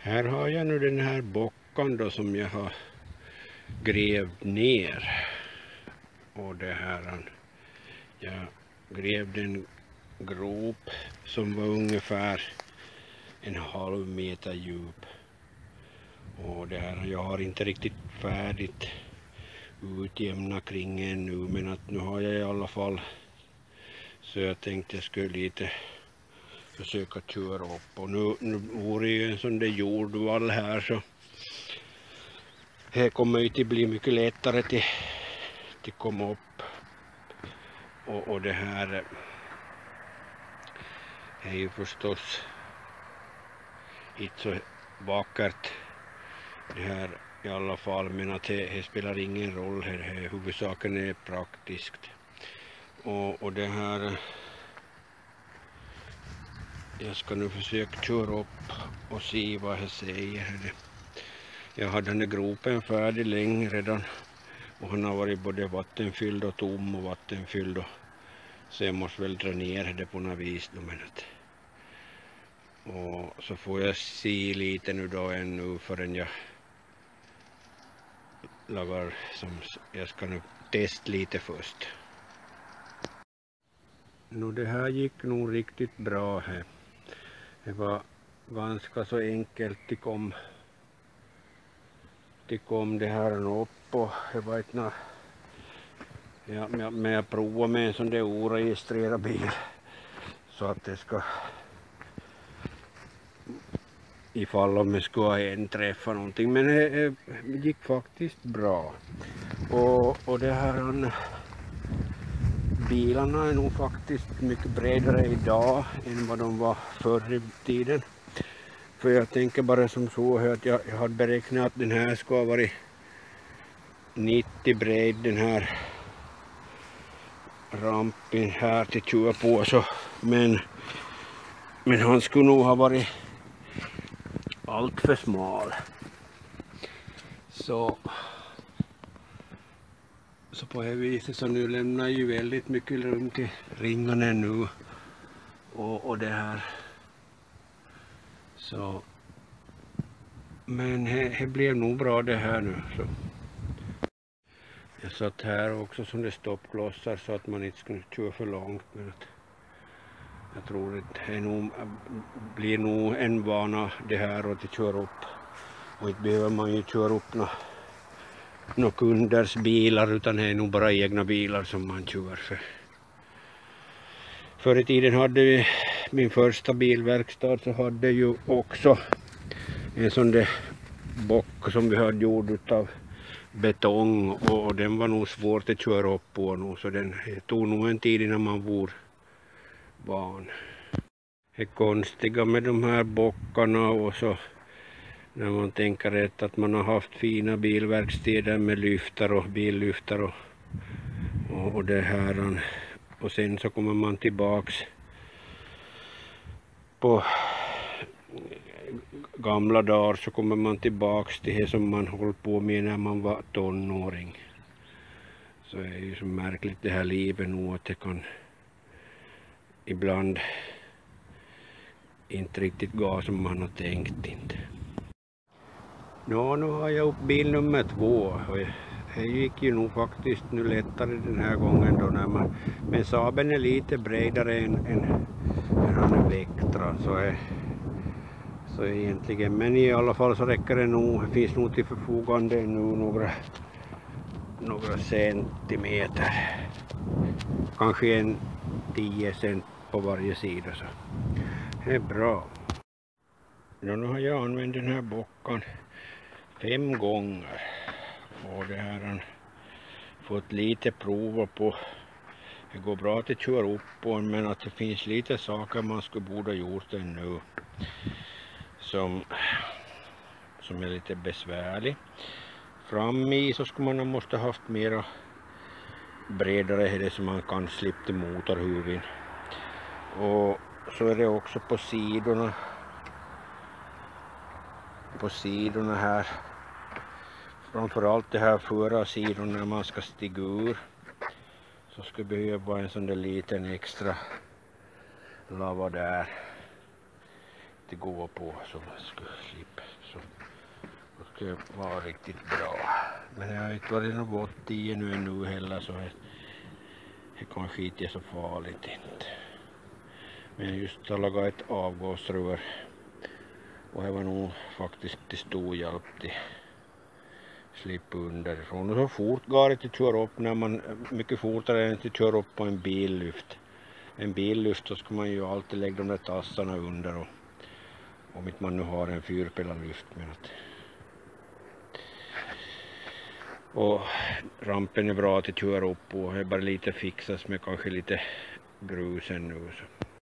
Här har jag nu den här bockan då som jag har grävt ner. Och det här, jag grävde en grop som var ungefär 1,5 meter djup. Och det här, jag har inte riktigt färdigt utjämna kring ännu, men att nu har jag i alla fall, så jag tänkte jag skulle lite försöka köra upp. Och nu vore ju en sån där jordvall här, så här kommer ju att bli mycket lättare till komma upp. Och det här är ju förstås inte så vackert det här i alla fall, men att det spelar ingen roll här, huvudsaken är praktiskt. Och det här, jag ska nu försöka köra upp och se vad jag säger. Jag hade den här gropen färdig länge redan, och han har varit både vattenfylld och tom och vattenfylld, och så jag måste väl dra ner det på något vis då, men att, och så får jag se lite nu då ännu förrän jag lagar, som jag ska nu testa lite först. Nu det här gick nog riktigt bra här. Det var ganska så enkelt det kom det här upp, och det var inte men jag provar med en sån där oregistrerad bil så att det ska, ifall om jag skulle träffa någonting, men det gick faktiskt bra. Och det här, bilarna är nog faktiskt mycket bredare idag än vad de var förr i tiden. För jag tänker bara som så att jag hade beräknat att den här ska ha varit 90 bred, den här rampen här till 20 på, så, men han skulle nog ha varit allt för smal. Så på det viset, så nu lämnar ju väldigt mycket rum till ringarna nu och det här. Så, men det blev nog bra det här nu. Så. Jag satt här också som det stoppklossar så att man inte skulle köra för långt, men att jag tror att det blir nog en vana det här att köra upp, och inte behöver man ju köra upp några kunders bilar, utan det är nog bara egna bilar som man kör för. Förr i tiden hade vi min första bilverkstad, så hade ju också en sån där bock som vi hade gjort utav betong, och den var nog svårt att köra upp på nu, så den tog nog en tid innan man var van. Det är konstiga med de här bockarna, och så när man tänker rätt att man har haft fina bilverkstäder med lyftar och billyftar och det här, och sen så kommer man tillbaks på gamla dagar, så kommer man tillbaks till det som man höll på med när man var tonåring. Så är det ju så märkligt det här livet nu, att det kan ibland inte riktigt gå som man har tänkt inte. Nu har jag upp bil nummer 2, och det gick ju nog faktiskt nu lättare den här gången då, men Saaben är lite bredare än Vectra, så egentligen, men i alla fall så räcker det nog, det finns nog till förfogande nu några centimeter, kanske en 10 cent på varje sida, så det är bra. Nu har jag använt den här bockan 5 gånger, och det här har fått lite prova på. Det går bra att köra upp på, men att det finns lite saker man borde ha gjort ännu som är lite besvärlig. Fram i så skulle man måste haft mera bredare det som man kan slippa till motorhuven. Och så är det också på sidorna. På sidorna här. Framförallt det här förra sidorna när man ska stiga ur. Så ska behöva en sån där liten extra lava där. alltid gå på så man skulle slippa. Så det skulle vara riktigt bra. Men jag har inte varit något gott i nu heller, så det kanske inte är så farligt inte. Men just att laga ett avgasrör, och det var nog faktiskt till stor hjälp till slippa underifrån. Och så fort går det att köra upp, när man mycket fortare än att köra upp på en billyft. En billyft så ska man ju alltid lägga de där tassarna under, och om inte man nu har en fyrpelarlyft. Och rampen är bra att köra upp, och det är bara lite fixas med kanske lite grusen nu. Så.